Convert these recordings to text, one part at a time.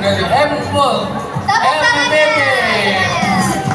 dari Empul MPT.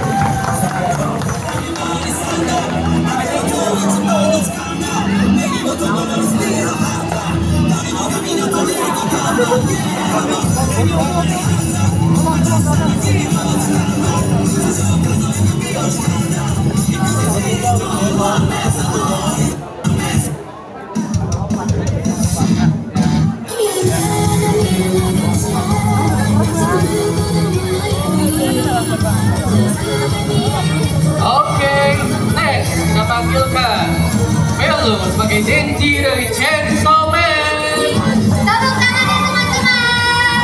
Oke, next kita panggilkan Melu sebagai Denji dari Chainsaw Man. Tepuk tangan ya teman-teman.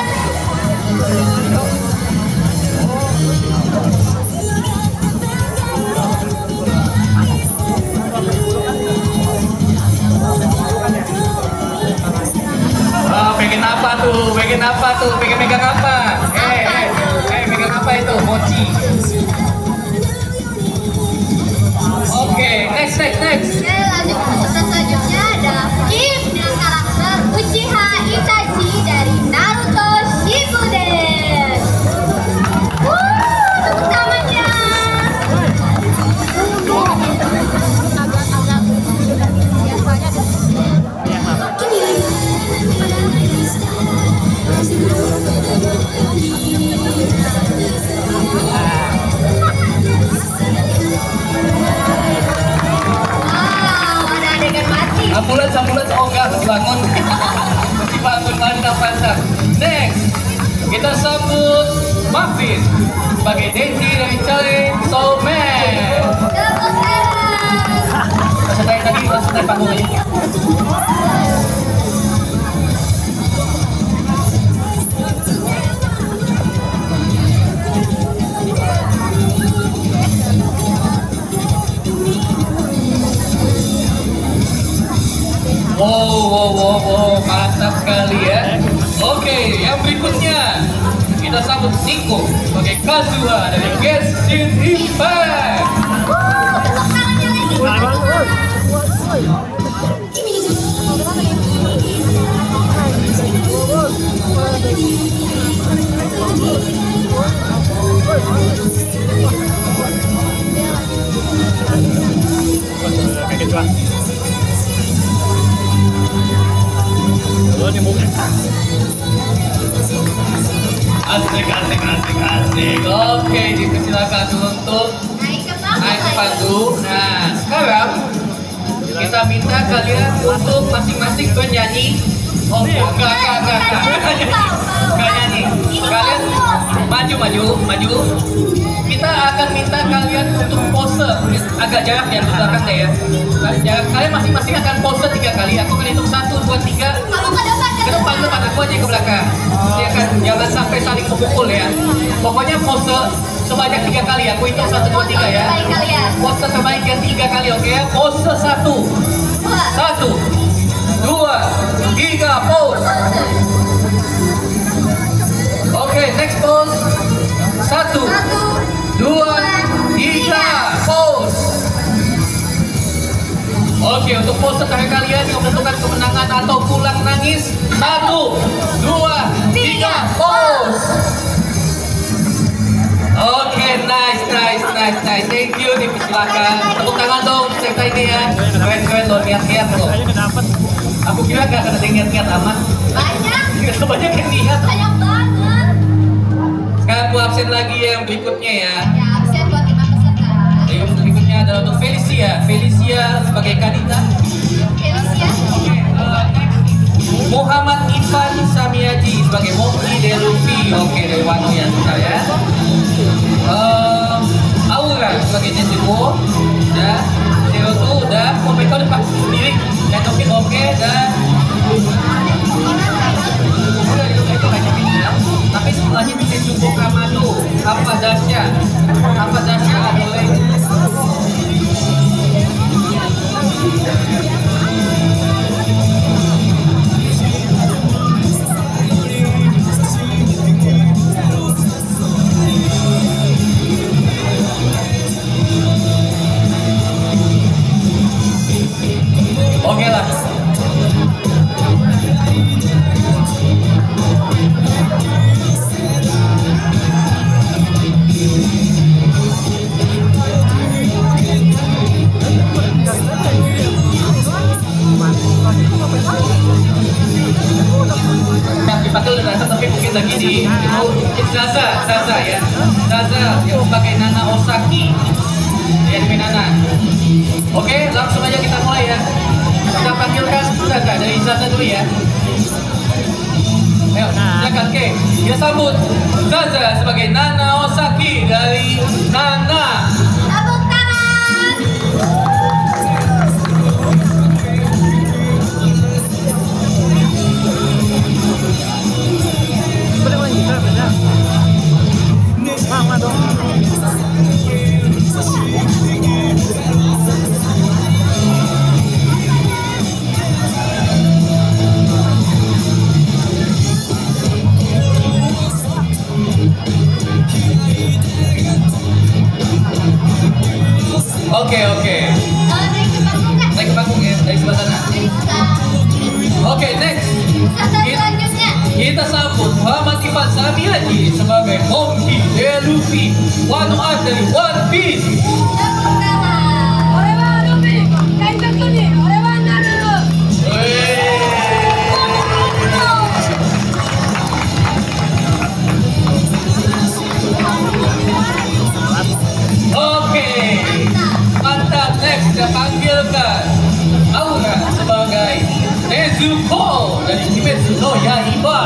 Pengen apa tuh? Pengen apa tuh? Pengen megang apa? Megang apa itu? Mochi. Oke, next. Oke, lanjut ke peserta selanjutnya ada Kim dengan karakter Uchiha Itachi dari Naruto Shippuden. Tepuk tangannya. Ambulans, oh enggak, bangun. Masih bangun, mantap. Next, kita sambut Muffin sebagai Denji dari Chainsaw Man. Tepuk tangan. Langsung naik panggung aja. Wow, mantap sekali ya. Oke, yang berikutnya kita sambut Nico sebagai Kazuha dari Genshin Impact. Tepuk tangannya lagi. Asik. Oke, dipersilakan untuk naik ke panggung. Nah, sekarang kita minta kalian untuk masing-masing bernyanyi. Oh, enggak nyanyi. Kalian maju. Kita akan minta kalian untuk pose agak jarak ya, belakang deh ya. Kalian masing-masing akan pose 3 kali. Aku akan hitung 1, 2, 3. Kamu ke depan. Aku aja ke belakang. Jangan sampai saling memukul ya. Pokoknya pose sebanyak 3 kali. Aku hitung 1, 2, 3 ya. Pose terbaik yang 3 kali, oke ya. Pose 1, 2, 3, pose. Oke, next pose. 1, 2, 3, pose. Oke, untuk pose terakhir kalian yang menentukan kemenangan atau pulang nangis. 1, 2, 3, pose. Oke, nice. Thank you, dipersilakan. Tepuk tangan dong, serta ini ya. Keren loh, niat-niat loh. Aku kira gak ada yang niat-niat amat. Banyak yang niat. Banyak banget. Sekarang aku absen lagi yang berikutnya ya. Ya, absen buat 5 peserta. Yang berikutnya adalah untuk Felicia sebagai Kadita. Felicia. Muhammad Ivan Samiaji sebagai Moki Deluvi. Oke, dari Wano ya, sudah ya. Aura sebagai Nezuko. Udah. Zero tuh udah. Komeko udah pakai sendiri. Dan oke. Dan tapi sebelahnya bisa cukup Kamado. Apa dasnya boleh. Oke lah. Zaza tapi mungkin lagi di itu Zaza ya. Zaza yang sebagai Nana Osaki. Ya demi Nana. Oke, langsung aja kita mulai ya. Kita panggilkan Zaza dari Zaza dulu ya. Ayo, silakan Oke. Kita sambut Zaza sebagai Nana Osaki dari Nana. Tepuk tangan. Mama dong. Oke. Naik ke panggung ya, dari sebelah sana. Oke, next. Selanjutnya. Kita sambut Muhammad Ivan Sami Haji sebagai Monkey D. Luffy, Wano Art dari One Piece. Tepuk tangan. Oke, mantap. Next kita panggilkan Aura sebagai Nezuko dari Kimetsu no Yaiba.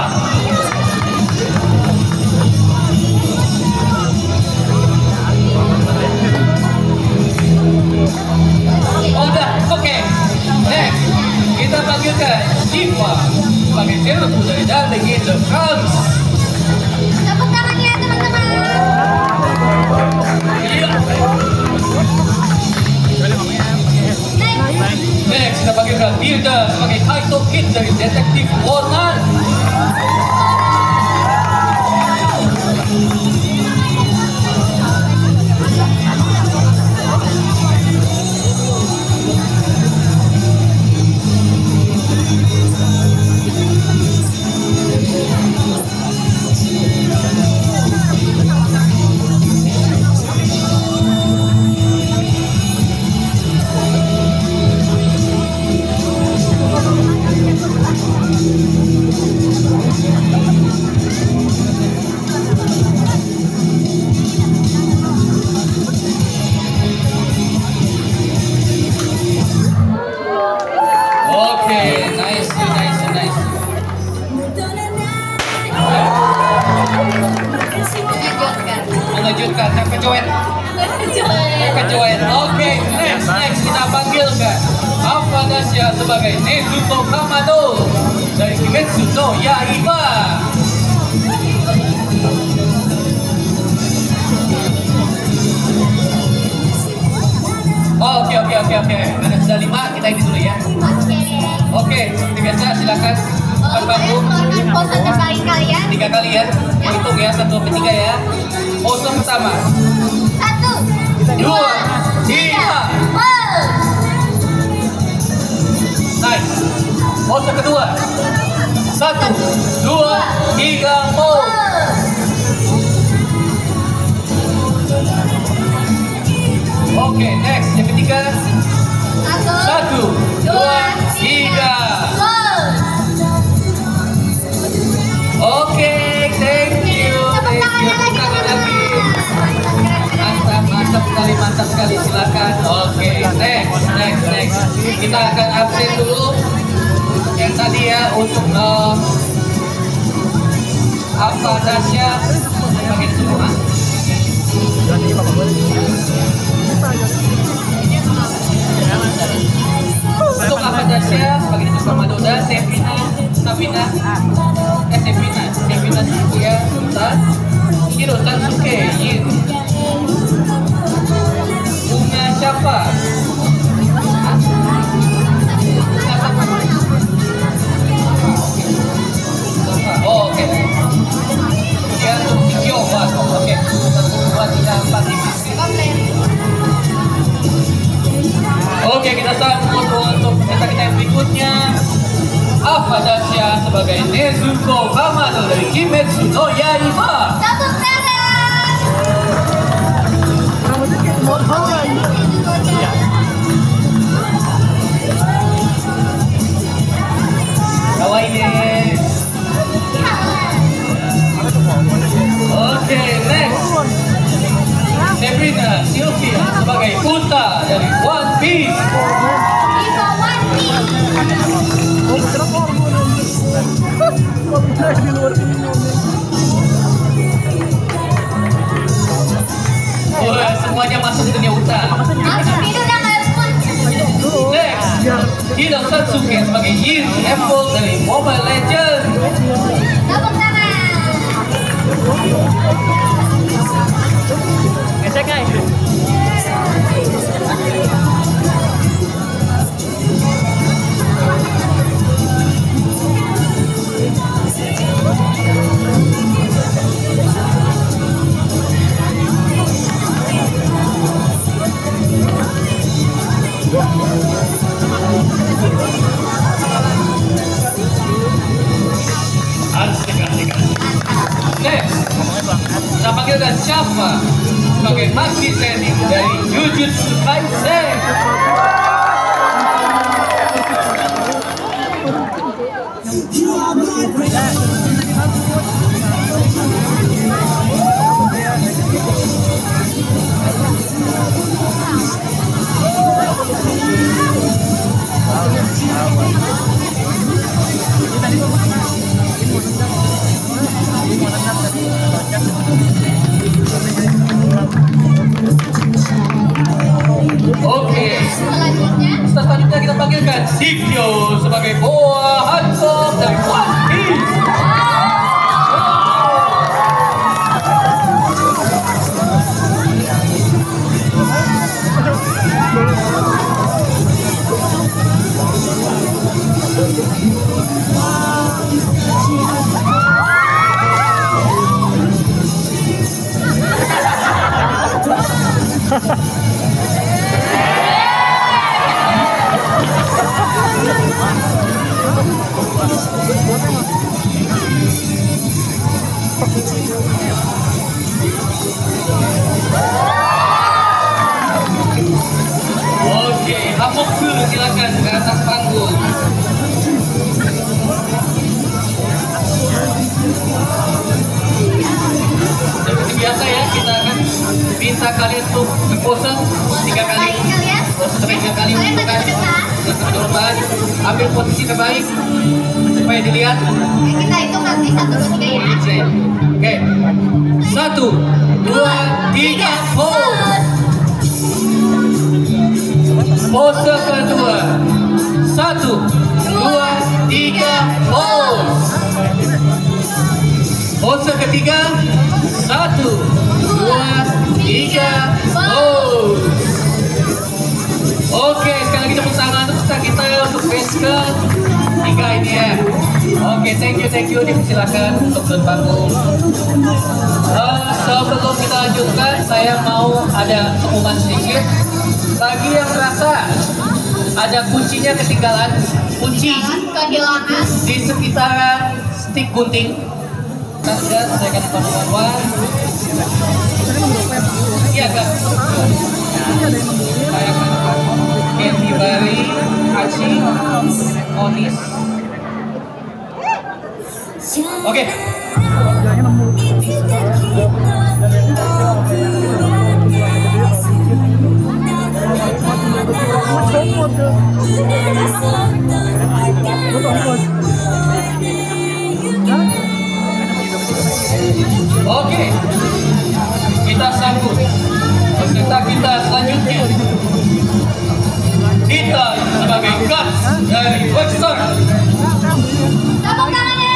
Udah, oke. Next kita panggilkan Shiva sebagai Zeruto dari Darling in the Franxx. Tepuk tangan ya teman-teman. Iya. Next. Next kita panggilkan Hilda sebagai Kaito Kid dari Detektif Conan. Oke, nice. Mengejutkan, terkejoet. Oke, next kita panggilkan Afadasya sebagai Nezuko Kamado dari Kimetsu no Yaiba. Oke. Ada sudah 5, kita ini dulu ya. Oke, seperti biasa silakan Pak Babu. Keluarkan pose terbaik kalian. 3 kali ya. Hitung ya, 1, 2, 3 ya. Pose pertama. 1, 2, 3. Nice. Pose kedua. 1, 2, 3, pose. Oke, next. Yang ketiga. 1, 2, 3. Oke, thank you. Tangan lagi. Mantap sekali. Silakan. Oke, next. Kita akan absen dulu. Yang tadi ya untuk Afadasya bagian semua. Untuk Afadasya bagian semua Madoda, Sevina, Sabina, Sevina, Suya, Hiro, Sansuke, Yin, Bunga siapa? Oh, oke. Dia untuk video, oke. 1, 2, 3, 4, 5. Oke, kita sambut untuk kita yang berikutnya. Afadasya sebagai Nezuko Kamado dari Kimetsu no Yaiba. Tepuk tangan. Kawaii deh. Kak Sylvia sebagai Uta dari One Piece. Diva One Wah, semuanya masuk ke dunia Uta. Langsung tidur dah kalian semua. Next, Hideo Satsuki sebagai Yin Apple dari Mobile Legends. Tepuk tangan. Ngecek guys. Asik. Next, kita panggilkan siapa sebagai Maki Training dari Jujutsu Kaisen. Oke, selanjutnya kita panggilkan Shikyo sebagai Boa Hancock dari One Piece. Oke, Hamok dulu silakan ke atas panggung. Seperti biasa ya, kita akan minta kalian untuk berpose 3 kali. Pose 3 kali untuk depan. Ambil posisi terbaik supaya dilihat. Kita hitung nanti 1, 2, 3 ya. Oke, 1, 2, 3, pose. Pose kedua. 1, 2, 3, pose. Pose ketiga. 1, 2, 3, pose. Oke, sekali lagi tepuk tangan untuk kita untuk batch ke-3 ini ya. Oke, thank you. Silakan untuk berpanggung. Sebelum kita lanjutkan, saya mau ada pengumuman sedikit. Bagi yang merasa ada kuncinya ketinggalan, kunci Kehilangan. di sekitaran stik gunting. Saya akan evaluasi. Iya kan? Saya akan Candy Bari, Haji, Onis. Oke. Oke, kita sambut peserta kita selanjutnya. Kita sebagai Guts dari Webster. Tepuk tangannya.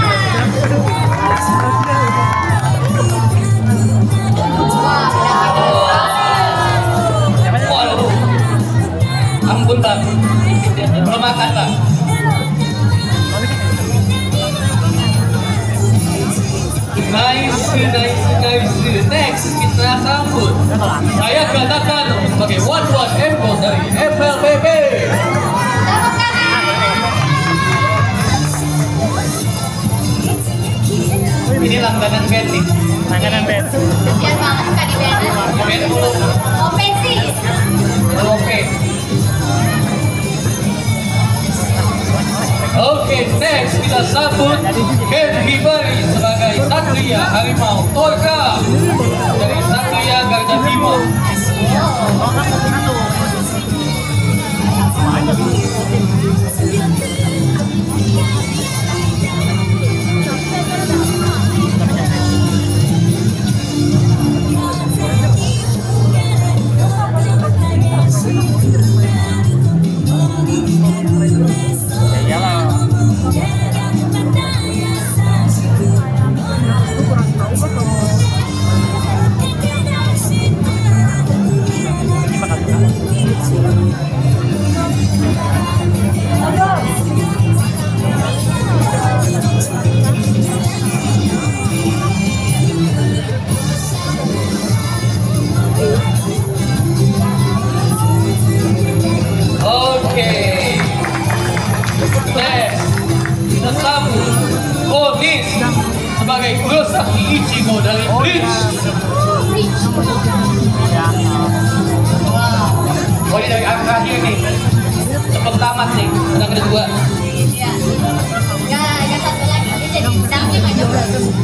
Waduh, ampun bang, belum makan bang. Nice. Next kita sambut. Saya katakan sebagai One Apple dari FLBB. Tepuk tangan. Ini langganan band nih. Langganan band. Kasian banget suka di band. Band dulu. Oke sih. Oke. Oke, next kita sambut Ken Hibari sebagai Satria Harimau Torka dari Satria Garda Bima. Sebagai Kurosaki Ichigo dari Bleach. Oh ini dari akhir nih, cepet tamat nih, udah kedua. Iya. Gak satu lagi, dia jadi pedangnya aja bro.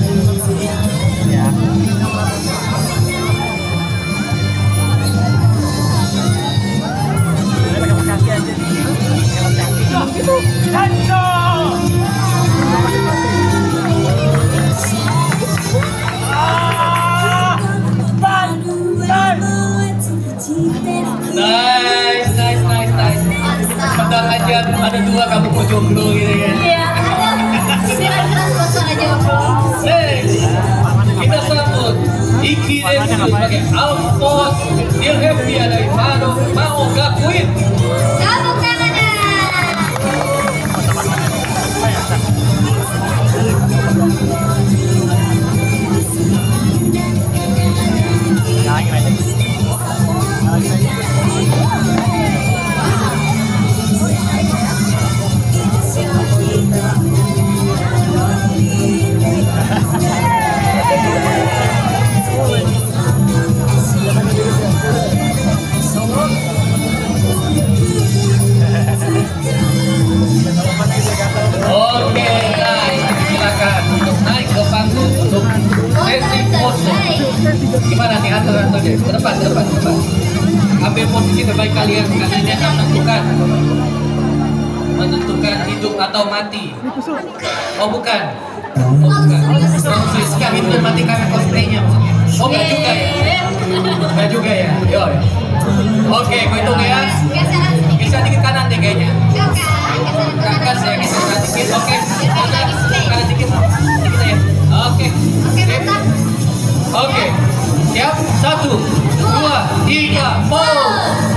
Nice. Padahal aja ada dua kamu mau jomblo gitu ya. Iya, ada sindiran keras bosor aja bro. Next, kita sambut Iki Densu sebagai Alphonse Nilhevia dari Mao Gakuin. Tepuk tangannya. Oke, nice. Silakan untuk naik ke panggung untuk sesi pose. Gimana nih atur deh? Ke depan. Ambil posisi terbaik kalian karena ini akan menentukan hidup atau mati. Oh bukan. Sekarang hidup dan mati karena cosplaynya maksudnya. Oh enggak juga ya. Yo. Oke, gue hitung ya. Geseran sedikit. Geser dikit kanan deh kayaknya. Kakak, geseran kanan. Kakak saya geser dikit. Oke. Biar lagi stay. Kanan dikit. Dikit ya. Oke. Oke, mantap. Oke. Siap? 1, 2, 3, pose.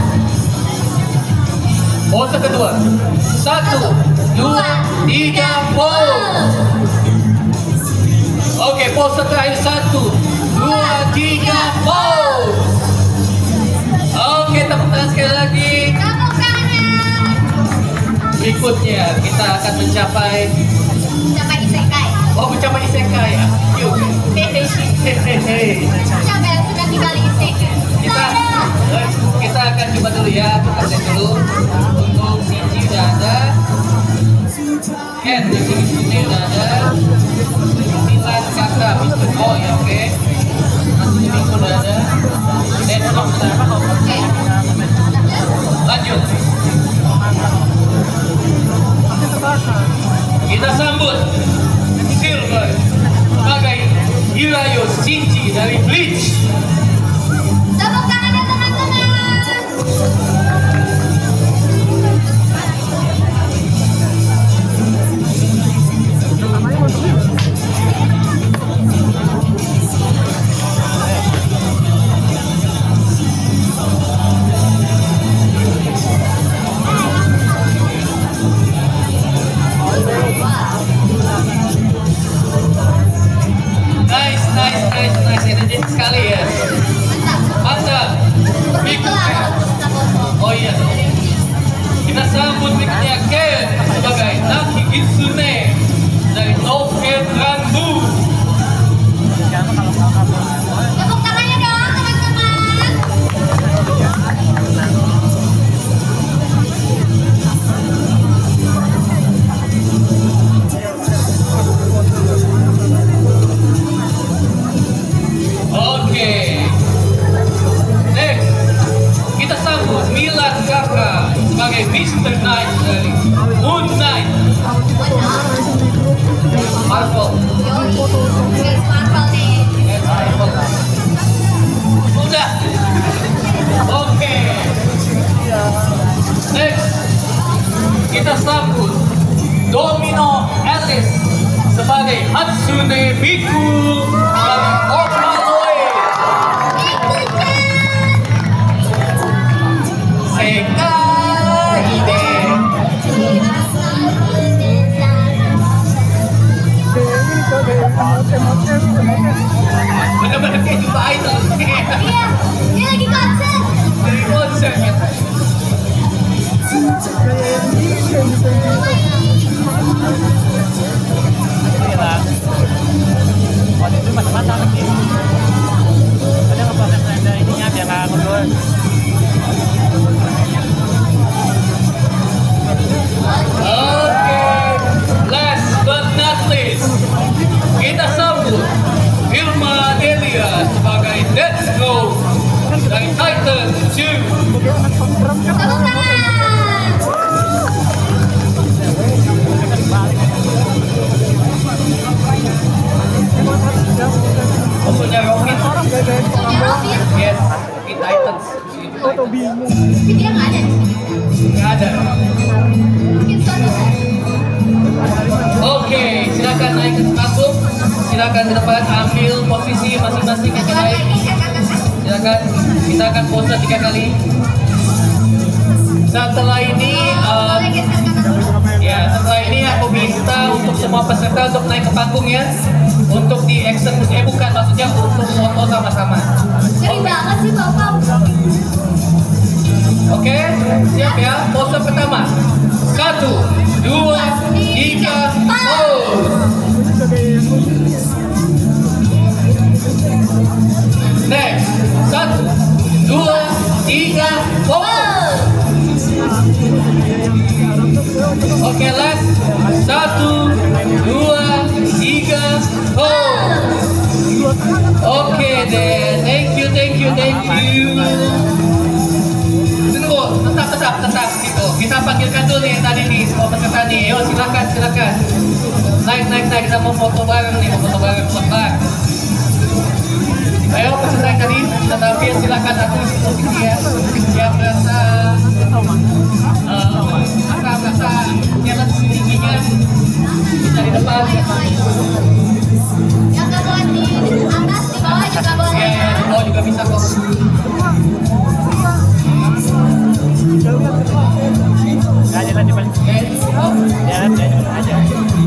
Pose kedua. 1, 2, 3, pose. Oke, pose terakhir 1, 2, 3, pose. Oke, tepuk tangan sekali lagi. Tepuk tangannya. Berikutnya kita akan mencapai Isekai. mencapai isekai ya. Yuk. Hehehe. Siapa yang suka tinggal di Isekai? Kita akan coba dulu ya, kita cek dulu. Untuk Shinji udah ada, Ken di sini udah ada, Milan kakak, oh ya oke. Nanti Minggu udah ada, Deadlock udah ada. Oke. Lanjut. Kita sambut Silver sebagai Hirayo Shinji dari Bleach. Tepuk tangannya teman-teman. Nice, energetik sekali ya. Mantap. Berikutnya. Oh iya. Kita sambut berikutnya Ken sebagai Naki Kitsune dari No Ken Ranbu. Tepuk tangannya dong teman-teman. Oke. Next. Tsunebiku dan Okaloi. Sekai de. Bener-bener kayak jumpa idol. Iya, dia lagi konser. Dari konser ya. Waktu itu mata-mata lagi. Ada ngeproses ada ininya biar nggak ngobrol. Oke, last but not least, kita sambut Irma Delia sebagai Let's Go dari Titan 2. Tepuk tangan. Maksudnya Robin. Punya Robin. Yes, di Titans. Tapi dia nggak ada di sini. Nggak ada. Mungkin suatu hari. Oke, silakan naik ke panggung. Silakan ke depan ambil posisi masing-masing yang terbaik. Silakan, kita akan pose 3 kali. Setelah ini, setelah ini aku minta untuk semua peserta untuk naik ke panggung ya, untuk di eksekusi, bukan maksudnya untuk foto sama-sama. Ngeri banget sih bapak. Oke, siap ya. Pose pertama. 1, 2, 3, pose. Next. 1, 2, 3, pose. Oke, last. 1, 2, 3, pose. Oke deh. Thank you. Tetap gitu. Kita panggilkan dulu nih tadi nih semua peserta nih. Yo, silakan. Naik. Kita mau foto bareng nih, Bang. Ayo peserta yang tadi kita tampil, silakan aku di posisi ya. Yang merasa jalan tingginya bisa di depan. Yang nggak boleh di atas, di bawah juga boleh. Ya, di bawah juga bisa kok. Jalan di balik. Jalan aja.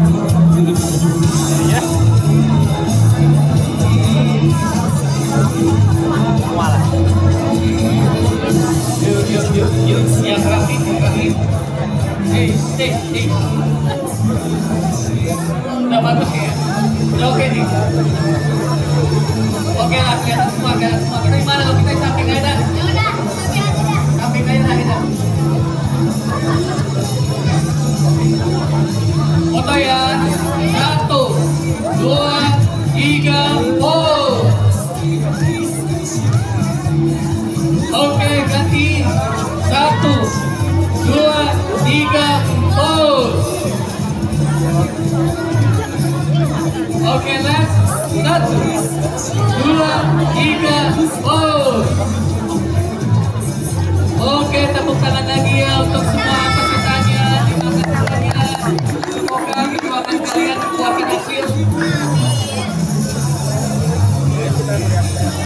Ya. Malah. Yuk. Yang rapi. Udah bagus ya? Udah oke nih? Oke lah, kelihatan semua. Kita gimana kalau kita samping aja dah? Ya udah, tapi aja dah. Samping aja dah. Foto ya. 1, 2, 3, pose. Oke, ganti. 1, 2, 3, pose. Oke, last. 1, 2, 3, pose. Oke, tepuk tangan lagi ya untuk semua